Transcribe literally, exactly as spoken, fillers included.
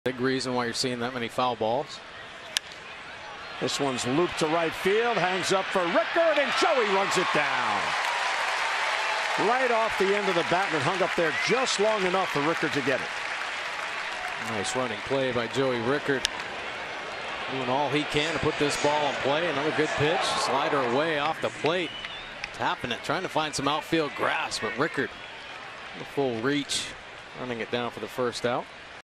Big reason why you're seeing that many foul balls. This one's looped to right field, hangs up for Rickard, and Joey runs it down. Right off the end of the bat, and hung up there just long enough for Rickard to get it. Nice running play by Joey Rickard. Doing all he can to put this ball in play. Another good pitch. Slider away off the plate. Tapping it, trying to find some outfield grass, but Rickard, a full reach, running it down for the first out.